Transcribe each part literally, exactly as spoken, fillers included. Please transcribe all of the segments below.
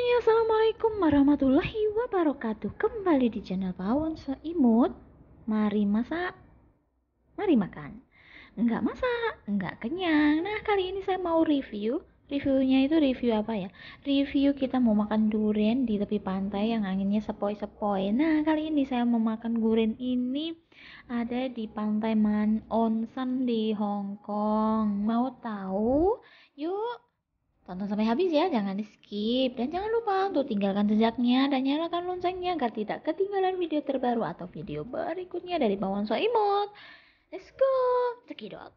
Hai, assalamualaikum warahmatullahi wabarakatuh. Kembali di channel Pawon Seimut. Mari masak, mari makan. Enggak masak, enggak kenyang. Nah, kali ini saya mau review. Reviewnya itu review apa ya? Review kita mau makan durian di tepi pantai yang anginnya sepoi-sepoi. Nah, kali ini saya mau makan durian ini ada di pantai Man Onsan di Hong Kong. Mau tahu? Yuk, tonton sampai habis ya, jangan di skip. Dan jangan lupa untuk tinggalkan jejaknya dan nyalakan loncengnya agar tidak ketinggalan video terbaru atau video berikutnya dari Pawon Soimut. Let's go, cekidot.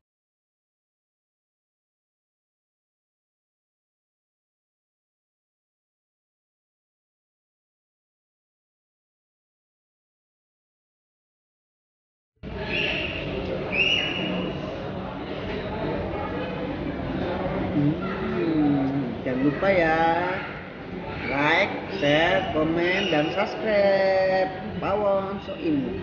Hmm, jangan lupa ya, like, share, komen, dan subscribe Pawon Soimut.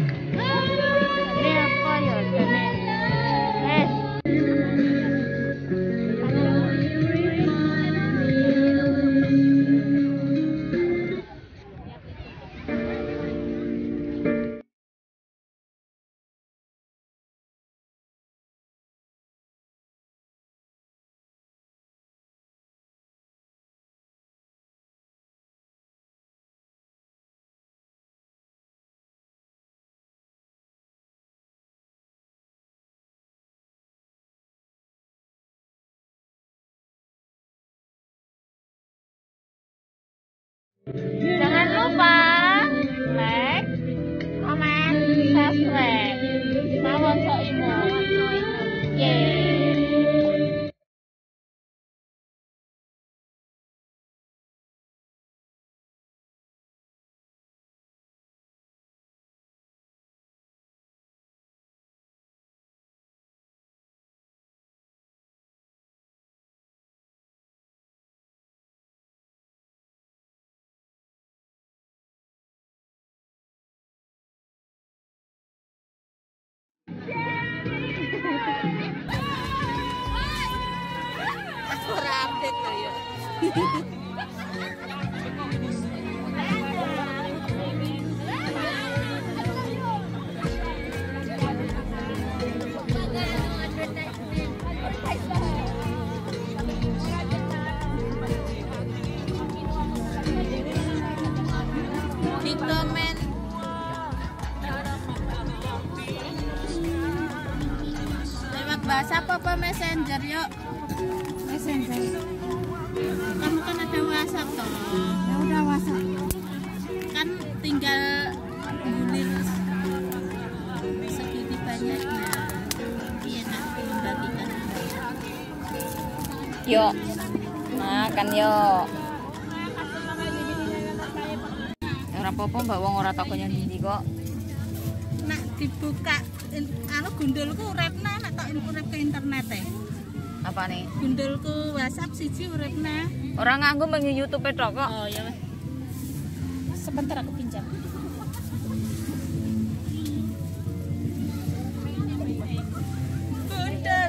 Jangan lupa like, komen, subscribe Pawon Soimut. Yeay. Aku ora update loh ya. Di komen lewat bahasa apa messenger yuk. Messenger. Kamu kan ada WhatsApp toh. Ya udah WhatsApp. Kan tinggal gulir segini banyaknya. Iya nak membagikan. Yuk, makan yuk. Ora apa-apa mbak wong ora takon yang ndi kok. Nak dibuka anu gundulku uripna nak tak urip ke internet e. Apa nih? Gundulku WhatsApp siji uripna. Orang nganggo mbang YouTube tok kok. Oh ya wes. Sebentar aku pinjam. Gundul.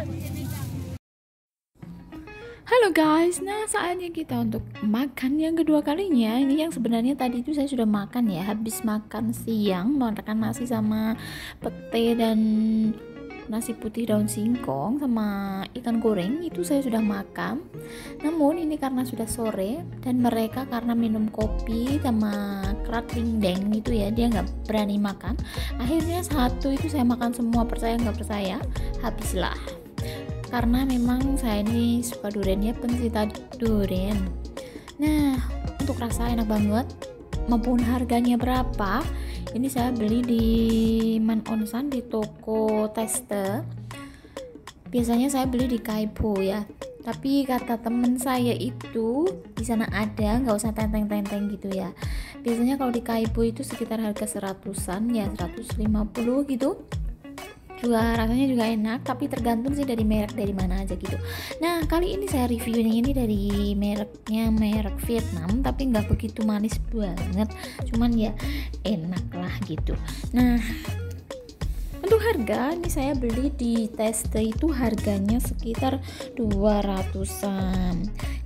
Halo guys, nah saatnya kita untuk makan yang kedua kalinya. Ini yang sebenarnya tadi itu saya sudah makan ya. Habis makan siang, makan nasi sama pete dan nasi putih daun singkong sama ikan goreng itu saya sudah makan. Namun ini karena sudah sore dan mereka karena minum kopi sama kerat dingdeng gitu ya, dia nggak berani makan. Akhirnya satu itu saya makan semua, percaya nggak percaya, habislah. Karena memang saya ini suka durian ya, pencinta durian. Nah, untuk rasa enak banget. Maupun harganya berapa? Ini saya beli di Man Onsan di toko Teste. Biasanya saya beli di Kaipo ya. Tapi kata temen saya itu di sana ada, nggak usah tenteng-tenteng gitu ya. Biasanya kalau di Kaipo itu sekitar harga seratusan ya, seratus lima puluh gitu. Juga rasanya juga enak, tapi tergantung sih dari merek dari mana aja gitu. Nah, kali ini saya reviewnya ini dari mereknya merek Vietnam, tapi nggak begitu manis banget, cuman ya enak lah gitu. Nah, untuk harga ini saya beli di Teste itu harganya sekitar dua ratusan.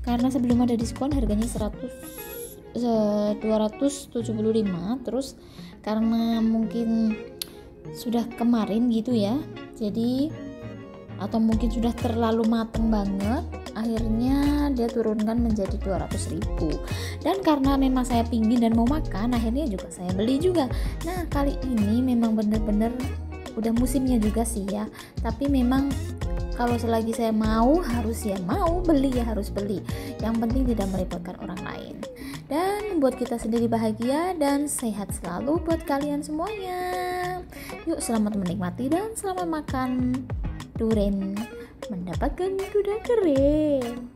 karena sebelum ada diskon harganya seratus dua ratus tujuh puluh lima, terus karena mungkin sudah kemarin gitu ya, jadi atau mungkin sudah terlalu mateng banget, akhirnya dia turunkan menjadi dua ratus ribu. Dan karena memang saya pingin dan mau makan, akhirnya juga saya beli juga. Nah kali ini memang bener-bener udah musimnya juga sih ya, tapi memang kalau selagi saya mau harus ya mau, beli ya harus beli, yang penting tidak merepotkan orang lain dan membuat kita sendiri bahagia dan sehat selalu buat kalian semuanya. Yuk selamat menikmati dan selamat makan durian, mendapatkan kuda keren.